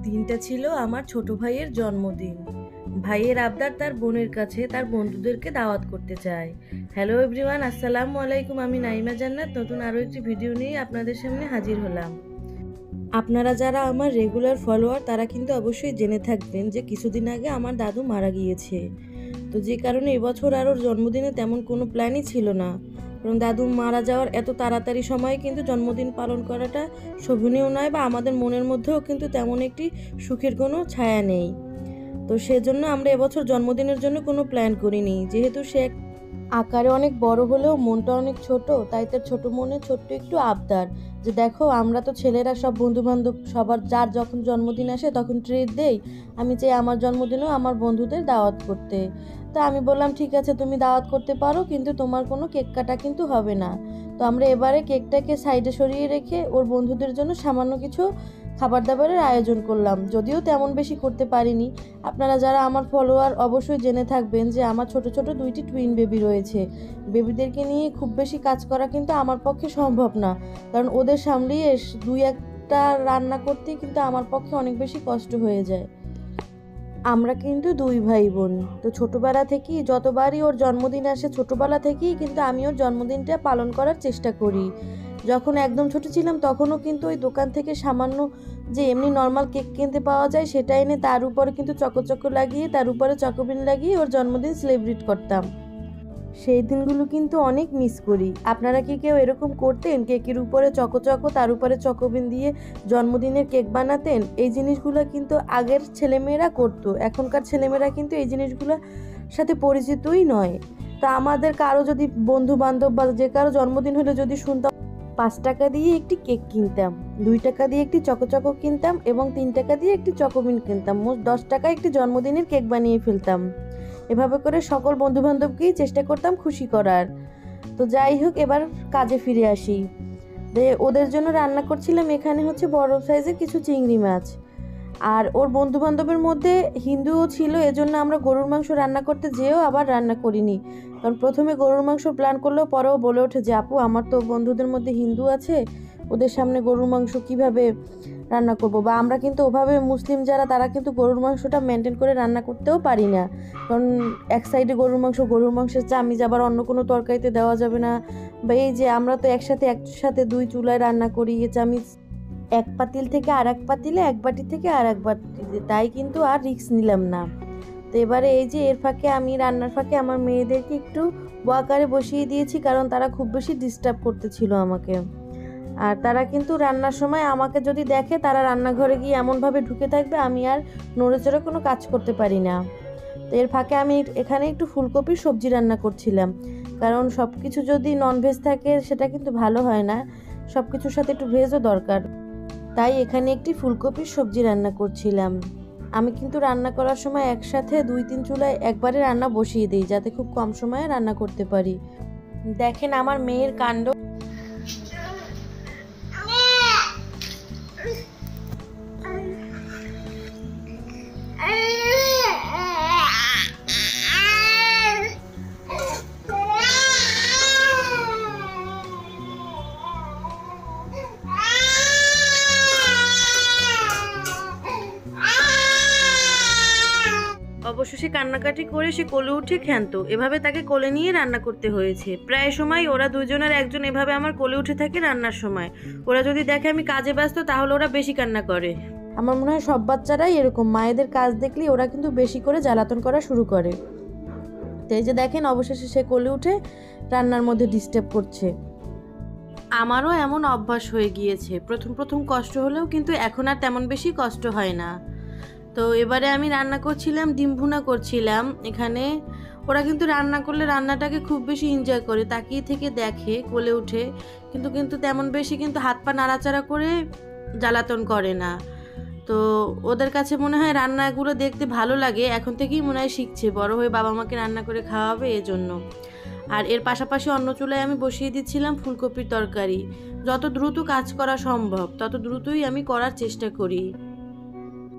দিনটা ছিল আমার ছোট ভাইয়ের জন্মদিন। ভাইয়ের আবদার তার বোনের কাছে তার বন্ধুদেরকে দাওয়াত করতে চায়। হ্যালো এভরিওয়ান, আসসালামু আলাইকুম। আমি নাইমা জান্নাত নতুন আরও একটি ভিডিও নিয়ে আপনাদের সামনে হাজির হলাম। আপনারা যারা আমার রেগুলার ফলোয়ার তারা কিন্তু অবশ্যই জেনে থাকবেন যে কিছুদিন আগে আমার দাদু মারা গিয়েছে। তো যে কারণে এবছর আর ওর জন্মদিনে তেমন কোনো প্ল্যানই ছিল না, কারণ দাদু মারা যাওয়ার এত তাড়াতাড়ি সময়ে কিন্তু জন্মদিন পালন করাটা শোভনীয় নয়, বা আমাদের মনের মধ্যেও কিন্তু তেমন একটি সুখের কোনো ছায়া নেই। তো সেজন্য আমরা এবছর জন্মদিনের জন্য কোনো প্ল্যান করিনি। যেহেতু সে আকারে অনেক বড় হলেও মনটা অনেক ছোট, তাই তার ছোট মনে ছোট্ট একটু আবদার যে দেখো, আমরা তো ছেলেরা সব বন্ধুবান্ধব সবার যার যখন জন্মদিন আসে তখন ট্রিট দেই, আমি চাই আমার জন্মদিনেও আমার বন্ধুদের দাওয়াত করতে। তা আমি বললাম ঠিক আছে, তুমি দাওয়াত করতে পারো, কিন্তু তোমার কোনো কেক কাটা কিন্তু হবে না। তো আমরা এবারে কেকটাকে সাইডে সরিয়ে রেখে ওর বন্ধুদের জন্য সামান্য কিছু খাবার দাবারের আয়োজন করলাম, যদিও তেমন বেশি করতে পারিনি। আপনারা যারা আমার ফলোয়ার অবশ্যই জেনে থাকবেন যে আমার ছোট ছোট দুইটি টুইন বেবি রয়েছে। বেবিদেরকে নিয়ে খুব বেশি কাজ করা কিন্তু আমার পক্ষে সম্ভব না, কারণ ওদের সামলিয়ে দুই একটা রান্না করতেই কিন্তু আমার পক্ষে অনেক বেশি কষ্ট হয়ে যায়। আমরা কিন্তু দুই ভাই বোন, তো ছোটোবেলা থেকেই যতবারই ওর জন্মদিন আসে ছোটোবেলা থেকেই কিন্তু আমি ওর জন্মদিনটা পালন করার চেষ্টা করি। যখন একদম ছোট ছিলাম তখনও কিন্তু ওই দোকান থেকে সামান্য যে এমনি নর্মাল কেক কিনতে পাওয়া যায় সেটা এনে তার উপরে কিন্তু চকো লাগিয়ে তার উপরে চকোবিন লাগিয়ে ওর জন্মদিন সেলিব্রেট করতাম। সেই দিনগুলো কিন্তু অনেক মিস করি। আপনারা কি কেউ এরকম করতেন? কেকের উপরে চকো তার উপরে চকোবিন দিয়ে জন্মদিনের কেক বানাতেন? এই জিনিসগুলো কিন্তু আগের ছেলেমেয়েরা করতো, এখনকার ছেলেমেয়েরা কিন্তু এই জিনিসগুলোর সাথে পরিচিতই নয়। তা আমাদের কারো যদি বন্ধু বান্ধব বা যে কারো জন্মদিন হলে যদি শুনতাম 5 টাকা দিয়ে একটি কেক কিনতাম, 2 টাকা দিয়ে একটি চকো কিনতাম এবং 3 টাকা দিয়ে একটি চকোবিন কিনতাম, মোট 10 টাকায় একটি জন্মদিনের কেক বানিয়ে ফেলতাম। এভাবে করে সকল বন্ধুবান্ধবকেই চেষ্টা করতাম খুশি করার। তো যাই হোক, এবার কাজে ফিরে আসি। ওদের জন্য রান্না করছিলাম এখানে হচ্ছে বড় সাইজের কিছু চিংড়ি মাছ। আর ওর বন্ধুবান্ধবের মধ্যে হিন্দুও ছিল, এজন্য আমরা গরুর মাংস রান্না করতে যেও আবার রান্না করিনি। কারণ প্রথমে গরুর মাংস প্ল্যান করলেও পরেও বলে ওঠে যে আপু, আমার তো বন্ধুদের মধ্যে হিন্দু আছে, ওদের সামনে গরুর মাংস কিভাবে রান্না করব, বা আমরা কিন্তু ওভাবে মুসলিম যারা তারা কিন্তু গরুর মাংসটা মেনটেন করে রান্না করতেও পারি না। কারণ এক সাইডে গরুর মাংসের চামিচ আবার অন্য কোনো তরকারিতে দেওয়া যাবে না, বা এই যে আমরা তো একসাথে 2 চুলায় রান্না করি, এ চামিচ এক পাতিল থেকে আর এক পাতিলে, এক বাটি থেকে আর এক বাটিতে, তাই কিন্তু আর রিস্ক নিলাম না। তো এবারে এই যে এর ফাঁকে আমি রান্নার ফাঁকে আমার মেয়েদেরকে একটু ওয়াকারে বসিয়ে দিয়েছি, কারণ তারা খুব বেশি ডিস্টার্ব করতেছিল আমাকে। আর তারা কিন্তু রান্নার সময় আমাকে যদি দেখে তারা রান্নাঘরে গিয়ে এমনভাবে ঢুকে থাকবে আমি আর নড়েচড়ে কোনো কাজ করতে পারি না। তো এর ফাঁকে আমি এখানে একটু ফুলকপির সবজি রান্না করছিলাম, কারণ সব কিছু যদি ননভেজ থাকে সেটা কিন্তু ভালো হয় না, সব কিছুর সাথে একটু ভেজও দরকার। তাই এখানে একটি ফুলকপির সবজি রান্না করছিলাম। আমি কিন্তু রান্না করার সময় একসাথে 2-3 চুলায় একবারে রান্না বসিয়ে দিই, যাতে খুব কম সময়ে রান্না করতে পারি। দেখেন আমার মেয়ের কাণ্ড। অবশেষে কান্নাকাটি করে সে কোলে উঠে ক্ষান্ত, এভাবে তাকে কোলে নিয়ে রান্না করতে হয়েছে। প্রায় সময় ওরা দুজনের একজন এভাবে আমার কোলে উঠে থাকে রান্নার সময়। ওরা যদি দেখে আমি কাজে ব্যস্ত তাহলে ওরা বেশি কান্না করে। আমার মনে হয় সব বাচ্চারাই এরকম, মায়েদের কাজ দেখলে ওরা কিন্তু বেশি করে জ্বালাতন করা শুরু করে। তো এই যে দেখেন অবশেষে সে কোলে উঠে রান্নার মধ্যে ডিস্টার্ব করছে। আমারও এমন অভ্যাস হয়ে গিয়েছে, প্রথম কষ্ট হলেও কিন্তু এখন আর তেমন বেশি কষ্ট হয় না। তো এবারে আমি রান্না করছিলাম, ডিম ভুনা করছিলাম এখানে। ওরা কিন্তু রান্না করলে রান্নাটাকে খুব বেশি এনজয় করে, তাকিয়ে থেকে দেখে, কোলে উঠে, কিন্তু তেমন বেশি কিন্তু হাত পা নাড়াচাড়া করে জ্বালাতন করে না। তো ওদের কাছে মনে হয় রান্নাগুলো দেখতে ভালো লাগে, এখন থেকেই মনে হয় শিখছে, বড় হয়ে বাবা মাকে রান্না করে খাওয়াবে এজন্য। আর এর পাশাপাশি অন্য চুলায় আমি বসিয়ে দিচ্ছিলাম ফুলকপির তরকারি। যত দ্রুত কাজ করা সম্ভব তত দ্রুতই আমি করার চেষ্টা করি।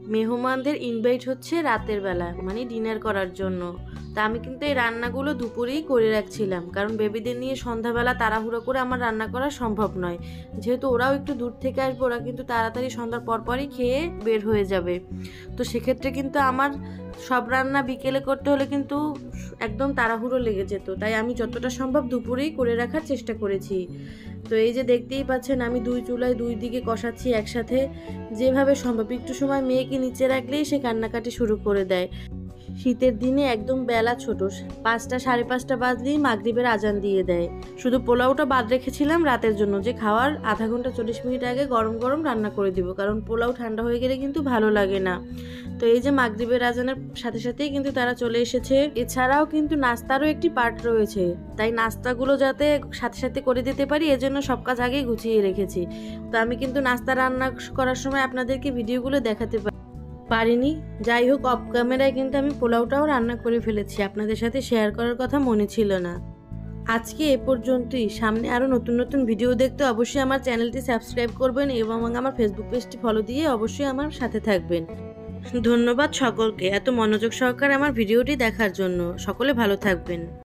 মেহমানদের ইনভাইট হচ্ছে রাতের বেলা, মানে ডিনার করার জন্য। তা আমি কিন্তু এই রান্নাগুলো দুপুরেই করে রাখছিলাম, কারণ বেবিদের নিয়ে সন্ধ্যাবেলা তাড়াহুড়ো করে আমার রান্না করা সম্ভব নয়। যেহেতু ওরাও একটু দূর থেকে আসবে, ওরা কিন্তু তাড়াতাড়ি সন্ধ্যার পরপরই খেয়ে বের হয়ে যাবে। তো সেক্ষেত্রে কিন্তু আমার সব রান্না বিকেলে করতে হলে কিন্তু একদম তাড়াহুড়ো লেগে যেত, তাই আমি যতটা সম্ভব দুপুরেই করে রাখার চেষ্টা করেছি। তো এই যে দেখতেই পাচ্ছেন, আমি দুই চুলায় দুই দিকে কষাচ্ছি একসাথে, যেভাবে সম্ভব। একটু সময় মেয়েকে নিচে রাখলেই সে কান্নাকাটি শুরু করে দেয়। শীতের দিনে একদম বেলা ছোট, 5টা 5:30 বাজলেই মাগরিবের আজান দিয়ে দেয়। শুধু পোলাওটা বাদ রেখেছিলাম রাতের জন্য, যে খাওয়ার আধা ঘন্টা 40 মিনিট আগে গরম গরম রান্না করে দিব, কারণ পোলাও ঠান্ডা হয়ে গেলে কিন্তু ভালো লাগে না। তো এই যে মাগরিবের আজানের সাথে সাথেই কিন্তু তারা চলে এসেছে। এছাড়াও কিন্তু নাস্তারও একটি পার্ট রয়েছে, তাই নাস্তাগুলো যাতে সাথে সাথে করে দিতে পারি এজন্য সব কাজ আগেই গুছিয়ে রেখেছি। তো আমি কিন্তু নাস্তা রান্না করার সময় আপনাদেরকে ভিডিওগুলো দেখাতে পারিনি। যাই হোক, অফ ক্যামেরায় কিন্তু আমি পোলাওটাও রান্না করে ফেলেছি, আপনাদের সাথে শেয়ার করার কথা মনে ছিল না। আজকে এ পর্যন্তই। সামনে আরও নতুন নতুন ভিডিও দেখতে অবশ্যই আমার চ্যানেলটি সাবস্ক্রাইব করবেন এবং আমার ফেসবুক পেজটি ফলো দিয়ে অবশ্যই আমার সাথে থাকবেন। ধন্যবাদ সকলকে এত মনোযোগ সহকারে আমার ভিডিওটি দেখার জন্য। সকলে ভালো থাকবেন।